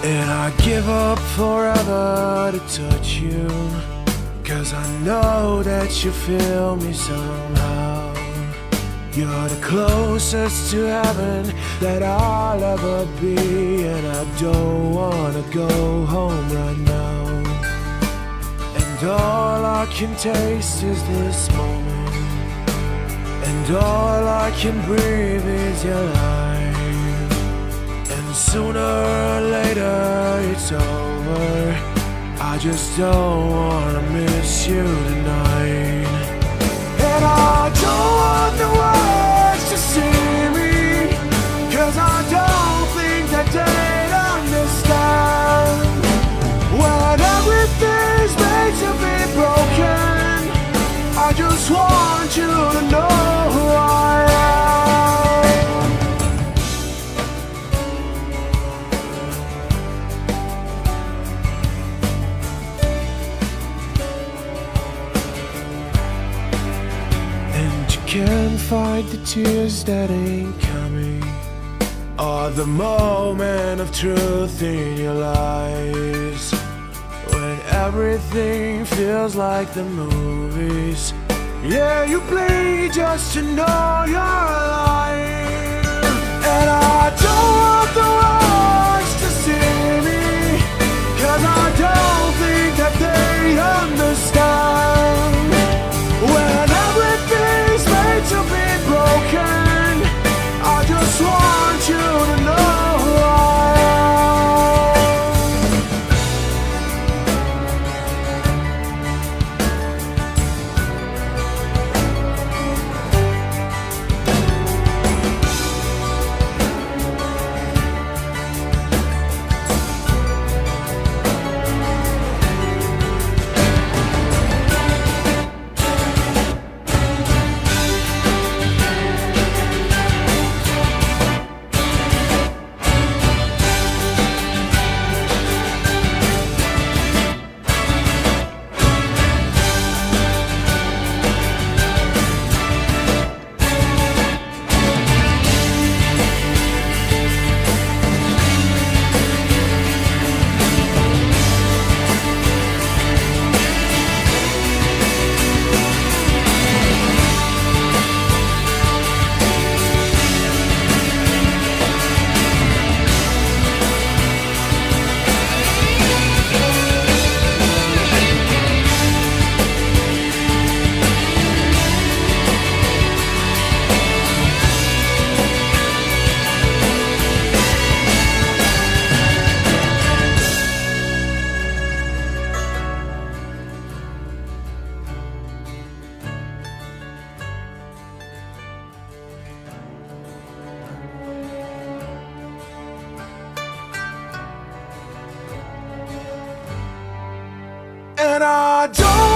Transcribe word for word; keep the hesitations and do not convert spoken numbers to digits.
And I give up forever to touch you, 'cause I know that you feel me somehow. You're the closest to heaven that I'll ever be, and I don't wanna go home right now. And all I can taste is this moment, and all I can breathe is your life. And sooner or later it's over, I just don't wanna miss you tonight. And I don't want the world to see me, 'cause I don't think that they'd understand. When everything's made to be broken, I just want you to know who I am. And you can't fight the tears that ain't coming, or the moment of truth in your lies. When everything feels like the movies, yeah, you bleed just to know you're alive. And I don't want the world to see me, 'cause I don't think that they understand. When everything's made to be broken, I just want you to know who I am. And I don't